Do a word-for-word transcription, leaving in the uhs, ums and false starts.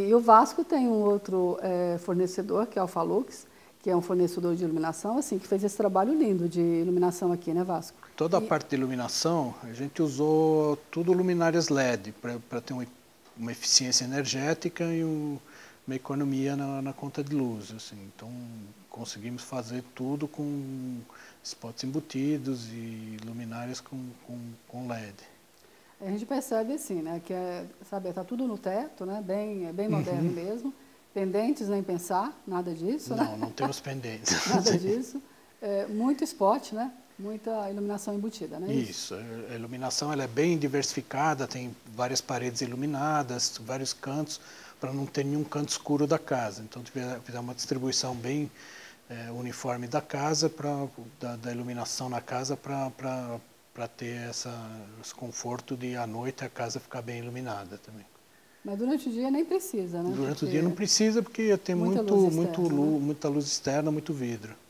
E o Vasco tem um outro é, fornecedor, que é o Falux, que é um fornecedor de iluminação, assim, que fez esse trabalho lindo de iluminação aqui, né, Vasco? Toda a E... parte de iluminação, a gente usou tudo luminárias L E D, para ter um, uma eficiência energética e um, uma economia na, na conta de luz. Assim. Então, conseguimos fazer tudo com spots embutidos e luminárias com, com, com L E D. A gente percebe assim, né, que é, sabe, tá tudo no teto, né, bem, é bem moderno Uhum. mesmo. Pendentes nem pensar, nada disso, Não, né? não temos pendentes. Nada disso. É, muito spot, né? Muita iluminação embutida, não é isso? Isso, a iluminação ela é bem diversificada, tem várias paredes iluminadas, vários cantos, para não ter nenhum canto escuro da casa. Então, fizer uma distribuição bem é, uniforme da casa, pra, da, da iluminação na casa, para ter essa, esse conforto de à noite a casa ficar bem iluminada também. Mas durante o dia nem precisa, né? Durante Porque o dia não precisa, porque tem muita muito, luz muito externa, lu, né? muita luz externa, muito vidro.